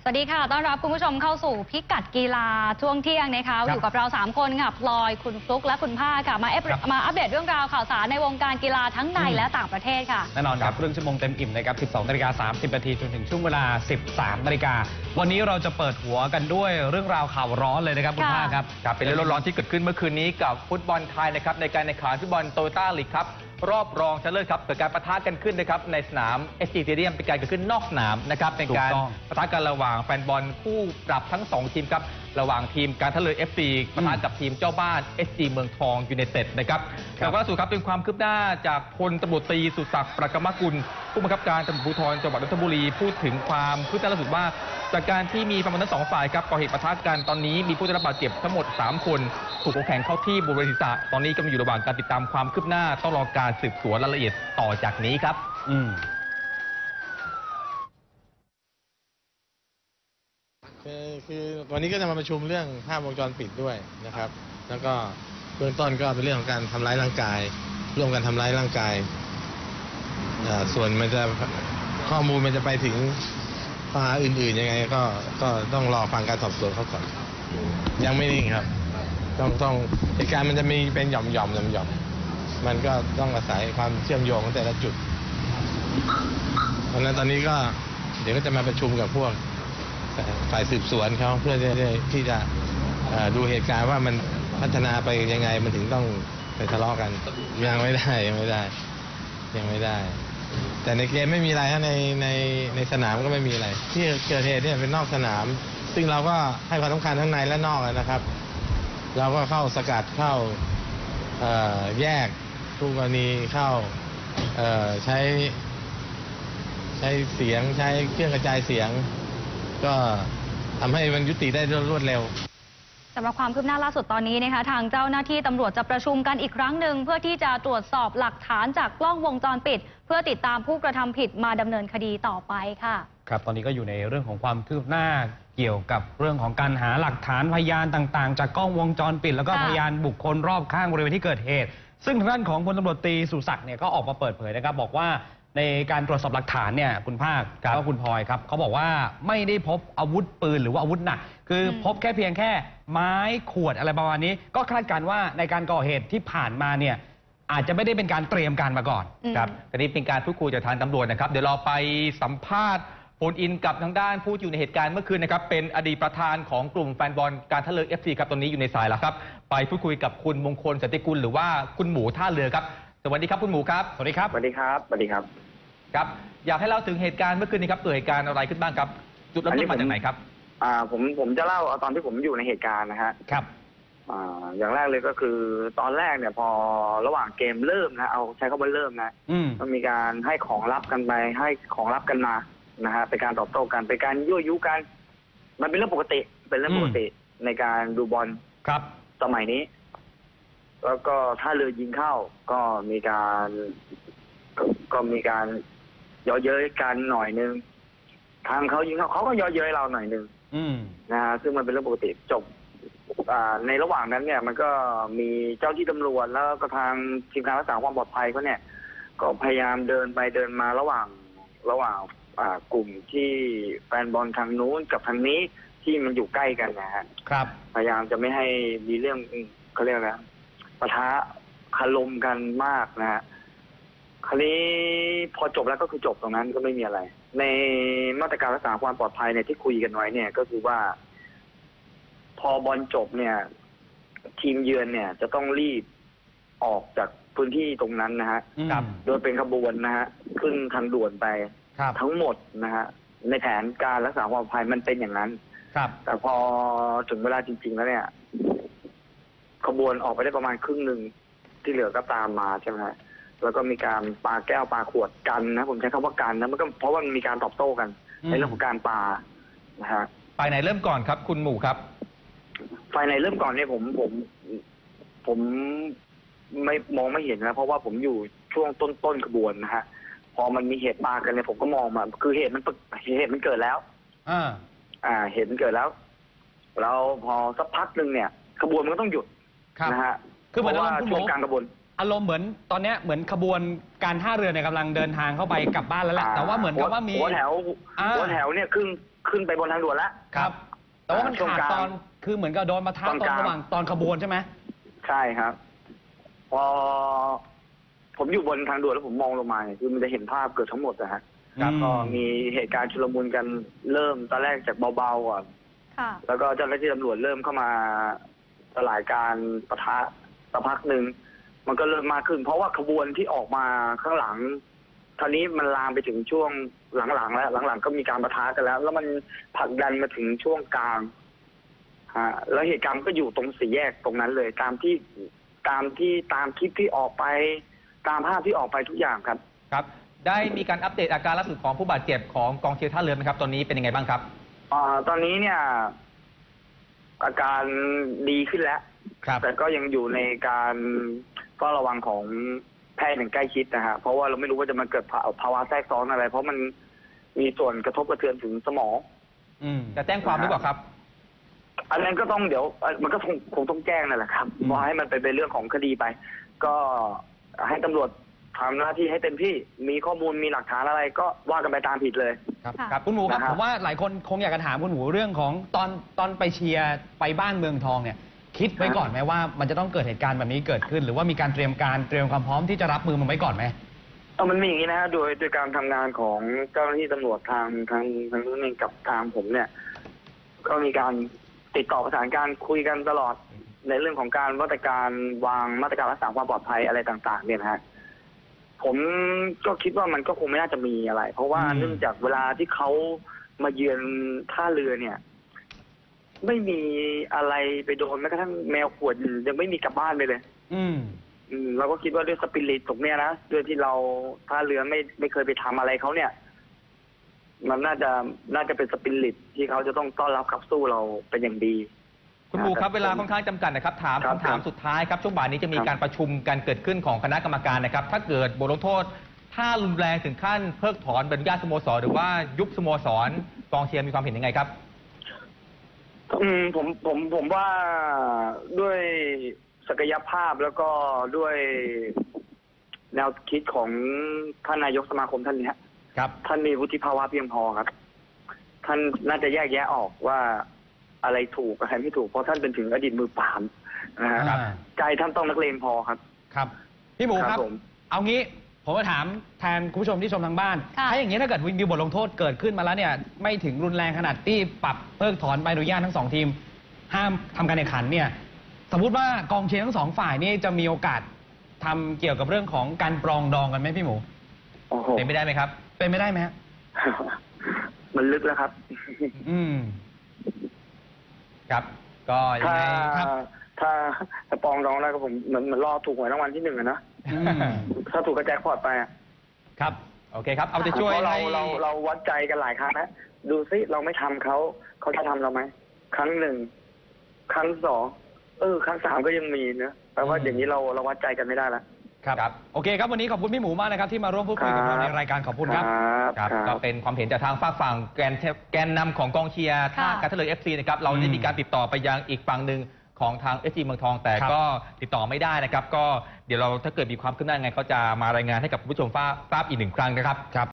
สวัสดีค่ะต้อนรับคุณผู้ชมเข้าสู่พิกัดกีฬาช่วงเที่ยงนะคะอยู่กับเรา3คนค่ะพลอยคุณฟลุ๊กและคุณภาคค่ะมาอัปเดตเรื่องราวข่าวสารในวงการกีฬาทั้งในและต่างประเทศค่ะแน่นอนครับครึ่งชั่วโมงเต็มอิ่มนะครับ 12:30 นาทีจนถึงช่วงเวลา 13 นาฬิกาวันนี้เราจะเปิดหัวกันด้วยเรื่องราวข่าวร้อนเลยนะครับคุณภาคครับเป็นเรื่องร้อนที่เกิดขึ้นเมื่อคืนนี้กับฟุตบอลไทยนะครับในการแข่งขันฟุตบอลโตโยต้าลีกครับรอบรองชนะเลิศครับเกิดการปะทะกันขึ้นนะครับในสนาม SG Stadium เป็นการเกิดขึ้นนอกสนามนะครับเป็นการปะทะกันระหว่างแฟนบอลคู่ปรับทั้ง2ทีมครับระหว่างทีมการท่าเรือ FC ปะทะกับทีมเจ้าบ้าน SG เมืองทองยูไนเต็ดนะครับแต่ว่าล่าสุดครับเป็นความคืบหน้าจากพลตำรวจตรีสุศักดิ์ประกมกุลผู้บังคับการตำรวจภูธรจังหวัดนนทบุรีพูดถึงความคืบหน้าล่าสุดว่าจากการที่มีแฟนบอลทั้ง2ฝ่ายครับก่อเหตุปะทะกันตอนนี้มีผู้ได้รับบาดเจ็บทั้งหมด3คนถูกของแข็งเข้าที่บริเวณศีรษะตอนนี้ก็อยู่ระหว่างการติดตามความคืบหน้าต้องรอการสืบสวนรายละเอียดต่อจากนี้ครับคือวันนี้ก็จะมาประชุมเรื่องภาพวงจรปิดด้วยนะครับแล้วก็เบื้องต้นก็เป็นเรื่องของการทำร้ายร่างกายร่วมกันทำร้ายร่างกายส่วนมันจะข้อมูลมันจะไปถึงข้อหาอื่นๆยังไงก็ต้องรอฟังการสอบสวนเขาก่อนยังไม่นิ่งครับต้องเหตุการณ์มันจะมีเป็นหย่อมมันก็ต้องอาศัยความเชื่อมโยงของแต่ละจุดเพราะฉะนั้นตอนนี้ก็เดี๋ยวก็จะมาประชุมกับพวกฝ่ายสืบสวนเขาเพื่อที่จะดูเหตุการณ์ว่ามันพัฒนาไปยังไงมันถึงต้องไปทะเลาะกันยังไม่ได้แต่ในเกมไม่มีอะไรฮะในสนามก็ไม่มีอะไรที่เกิดเหตุเนี่ยเป็นนอกสนามซึ่งเราก็ให้ความสำคัญทั้งในและนอกนะครับเราก็เข้าสกัดเข้าแยกคู่กรณีเข้าใช้เสียงใช้เครื่องกระจายเสียงก็ทำให้มันยุติได้รวดเร็วสำหรับความคืบหน้าล่าสุดตอนนี้นะคะทางเจ้าหน้าที่ตำรวจจะประชุมกันอีกครั้งหนึ่งเพื่อที่จะตรวจสอบหลักฐานจากกล้องวงจรปิดเพื่อติดตามผู้กระทำผิดมาดำเนินคดีต่อไปค่ะครับตอนนี้ก็อยู่ในเรื่องของความคืบหน้าเกี่ยวกับเรื่องของการหาหลักฐานพยานต่างๆจากกล้องวงจรปิดแล้วก็พยานบุคคลรอบข้างบริเวณที่เกิดเหตุซึ่งทางด้านของพลตำรวจตรีสุศักดิ์เนี่ยก็ออกมาเปิดเผยนะครับบอกว่าในการตรวจสอบหลักฐานเนี่ยคุณภาคแล้วก็คุณพลอยครับเขาบอกว่าไม่ได้พบอาวุธปืนหรือว่าอาวุธหนักคือพบแค่เพียงแค่ไม้ขวดอะไรประมาณนี้ก็คาดการณ์ว่าในการก่อเหตุที่ผ่านมาเนี่ยอาจจะไม่ได้เป็นการเตรียมการมาก่อนครับอันนี้เป็นการพูดคุยจากทางตำรวจนะครับเดี๋ยวเราไปสัมภาษณ์โฟนอินกับทางด้านผู้อยู่ในเหตุการณ์เมื่อคืนนะครับเป็นอดีตประธานของกลุ่มแฟนบอลการท่าเรือ FC ครับตอนนี้อยู่ในสายแล้วครับไปพูดคุยกับคุณมงคลสันติกุลหรือว่าคุณหมูท่าเรือครับสวัสดีครับคุณหมูครับสวัสดีครับสวัสดีครับสวัสดีครับครับอยากให้เล่าถึงเหตุการณ์เมื่อคืนนี้ครับเกิดเหตุการณ์อะไรขึ้นบ้างครับจุดเริ่มต้นมาจากไหนครับผมจะเล่าเอาตอนที่ผมอยู่ในเหตุการณ์นะฮะครับอย่างแรกเลยก็คือตอนแรกเนี่ยพอระหว่างเกมเริ่มนะเอาใช้คำว่าเริ่มนะมันมีการให้ของลับกันไปให้ของลับกันมานะฮะเป็นการตอบโต้กันเป็นการยั่วยุกันมันเป็นเรื่องปกติในการดูบอลครับสมัยนี้แล้วก็ถ้าเรือยิงเข้าก็มีการย่อเย้ยกันหน่อยนึงทางเขายิงเขาก็ย่อเย้ยเราหน่อยนึงนะฮะซึ่งมันเป็นเรื่องปกติจบในระหว่างนั้นเนี่ยมันก็มีเจ้าที่ตำรวจแล้วก็ทางทีมงานรักษาความปลอดภัยเขาเนี่ยก็พยายามเดินไปเดินมาระหว่างกลุ่มที่แฟนบอลทางนู้นกับทางนี้ที่มันอยู่ใกล้กันนะฮะครับพยายามจะไม่ให้มีเรื่องเขาเรียกอะไรปะทะคารมกันมากนะฮะคราวนี้พอจบแล้วก็คือจบตรงนั้นก็ไม่มีอะไรในมาตรการรักษาความปลอดภัยเนี่ยที่คุยกันไว้เนี่ยก็คือว่าพอบอลจบเนี่ยทีมเยือนเนี่ยจะต้องรีบออกจากพื้นที่ตรงนั้นนะฮะโดยเป็นขบวนนะฮะขึ้นทางด่วนไปทั้งหมดนะฮะในแผนการรักษาความปลอดภัยมันเป็นอย่างนั้นแต่พอถึงเวลาจริงๆแล้วเนี่ยขบวนออกไปได้ประมาณครึ่งหนึ่งที่เหลือก็ตามมาใช่ไหมฮะแล้วก็มีการปาแก้วปาขวดกันนะผมใช้คำว่ากันนะมันก็เพราะว่ามันมีการตอบโต้กันในเรื่องของการปานะฮะฝ่ายไหนเริ่มก่อนครับคุณหมู่ครับฝ่ายไหนเริ่มก่อนเนี่ยผมไม่มองไม่เห็นนะเพราะว่าผมอยู่ช่วงต้นขบวนนะฮะพอมันมีเหตุปากันเนี่ยผมก็มองมาคือเหตุมันเกิดแล้วเหตุมันเกิดแล้วพอสักพักหนึ่งเนี่ยขบวนมันก็ต้องหยุดนะฮะคือเหมือนว่าช่วงกลางขบวนอารมณ์เหมือนตอนเนี้ยเหมือนขบวนการท่าเรือเนี่ยกำลังเดินทางเข้าไปกลับบ้านแล้วแหละแต่ว่าเหมือนกับว่ามีหัวแถวเนี่ยขึ้นไปบนทางด่วนแล้วครับ แต่ว่ามันช่วงขาดกลางตอนคือเหมือนกับโดนปะทะตอนตอนกลางระหว่างตอนขบวนใช่ไหมใช่ครับ พอผมอยู่บนทางด่วนแล้วผมมองลงมาเนี่ยคือมันจะเห็นภาพเกิดทั้งหมดนะฮะครับก็มีเหตุการณ์ชุลมุนกันเริ่มตอนแรกจากเบาๆก่อนค่ะแล้วก็เจ้าหน้าที่ตำรวจเริ่มเข้ามาสลายการปะทะสักพักหนึ่งมันก็เริ่มมากขึ้น เพราะว่าขบวนที่ออกมาข้างหลังท่านี้มันลามไปถึงช่วงหลังๆแล้วหลังๆก็มีการปะทะกันแล้ว แล้วมันผลักดันมาถึงช่วงกลางแล้วเหตุการณ์ก็อยู่ตรงสี่แยกตรงนั้นเลย ตามคลิปที่ออกไปตามภาพที่ออกไปทุกอย่างครับครับ ได้มีการอัปเดตอาการล่าสุดของผู้บาดเจ็บของกองเชียร์ท่าเรือไหมครับตอนนี้เป็นยังไงบ้างครับตอนนี้เนี่ย อาการดีขึ้นแล้วครับแต่ก็ยังอยู่ในการเฝ้าระวังของแพทย์อย่างใกล้ชิดนะฮะเพราะว่าเราไม่รู้ว่าจะมาเกิดภาวะแทรกซ้อนอะไร เพราะมันมีส่วนกระทบกระเทือนถึงสมองจะแจ้งความหรือเปล่าครับอันนั้นก็ต้องเดี๋ยวมันก็คงต้องแจ้งนั่นแหละครับเพราะให้มันเป็นเรื่องของคดีไป ก็ให้ตำรวจทำหน้าที่ให้เต็มที่มีข้อมูลมีหลักฐานอะไรก็ว่ากันไปตามผิดเลยครับค่ะครับคุณหมูครับนะครับผมว่าหลายคนคงอยากจะถามคุณหมูเรื่องของตอนไปเชียร์ไปบ้านเมืองทองเนี่ย คิดไว้ก่อนไหมว่ามันจะต้องเกิดเหตุการณ์แบบนี้เกิดขึ้น หรือว่ามีการเตรียมความพร้อมที่จะรับมือมันไว้ก่อนไหมมันมีอย่างนี้นะฮะโดยการทำงานของเจ้าหน้าที่ตำรวจทางนู้นเองกับทางผมเนี่ย ก็มีการติดต่อประสานการคุยกันตลอดในเรื่องของการมาตรการวางมาตรการรักษาความปลอดภัยอะไรต่างๆเนี่ยนะฮะผมก็คิดว่ามันก็คงไม่น่าจะมีอะไร เพราะว่าเนื่องจากเวลาที่เขามาเยือนท่าเรือเนี่ย ไม่มีอะไรไปโดนแม้กระทั่งแมวขวดยังไม่มีกลับบ้านไปเลย เราก็คิดว่าด้วยสปิริตตรงเนี้ยนะด้วยที่เราท่าเรือไม่เคยไปทำอะไรเขาเนี่ย มันน่าจะเป็นสปิริตที่เขาจะต้องต้อนรับขับสู้เราเป็นอย่างดีคุณหมูครับเวลาค่อนข้างจำกัดนะครับถามครับคำถามสุดท้ายครับช่วงบ่ายนี้จะมีการประชุมกันเกิดขึ้นของคณะกรรมการนะครับ ถ้าเกิดบทลงโทษถ้ารุนแรงถึงขั้นเพิกถอนใบอนุญาตสโมสรหรือว่ายุบสโมสรกองเชียร์มีความเห็นยังไงครับผมว่าด้วยศักยภาพแล้วก็ด้วยแนวคิดของท่านนายกสมาคมท่านนี้ครับท่านมีวุฒิภาวะเพียงพอครับ ท่านน่าจะแยกแยะออกว่าอะไรถูกอะไรไม่ถูกเพราะท่านเป็นถึงอดีตมือปราบนะฮะครับใจท่านต้องนักเลงพอครับครับพี่หมูคครัรับบผมเอางี้ผมมาถามแทนคุณผู้ชมที่ชมทางบ้านค่ะถ้าอย่างนี้ถ้าเกิดมีบทลงโทษเกิดขึ้นมาแล้วเนี่ยไม่ถึงรุนแรงขนาดที่ปรับเพิกถอนใบอนุญาตทั้งสองทีม ห้ามทำการแข่งขันเนี่ยสมมุติว่ากองเชียร์ทั้งสองฝ่ายนี่จะมีโอกาสทำเกี่ยวกับเรื่องของการปรองดองกันไหมพี่หมูโอ้โหเป็นไม่ได้ไหมครับเป็นไม่ได้ไหมฮะมันลึกแล้วครับอืมครับ ก็ยังถ้าไงครับถ้าปองร้องแล้วก็ผมเหมือนรอถูกหวยรางวัลที่1อะนะอืมถ้าถูกกระแจกพอร์ตไปอะครับโอเคครับ เอาใจช่วยเพราะให้เราวัดใจกันหลายครั้งนะดูซิเราไม่ทำเขาจะทำเราไหมครั้งหนึ่งครั้งสองครั้งสามก็ยังมีนะแปลว่าอย่างนี้เราวัดใจกันไม่ได้ละครับ โอเคครับวันนี้ขอบคุณพี่หมูมากนะครับที่มาร่วมพูดคุยกับเราในรายการขอบคุณครับครับก็เป็นความเห็นจากทางฝากฝั่งแกนนำของกองเชียร์ท่าค่ะการท่าเรือ FC นะครับเราได้มีการติดต่อไปยังอีกฝั่งหนึ่งของทาง SC เมืองทองแต่ครับก็ติดต่อไม่ได้นะครับ ก็เดี๋ยวเราถ้าเกิดมีความคืบหน้ายังไงเขาจะมารายงานให้กับผู้ชมทราบอีกหนึ่งครั้งนะครับ